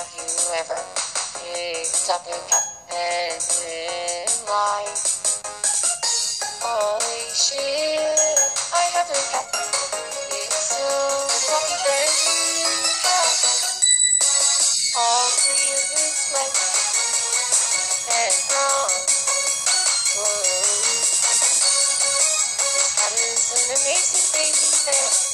Have you ever picked up a cat and in life? Holy shit, I have a cat. It's so fluffy and cat. All three of its legs and front. Whoa. This cat is an amazing baby pet.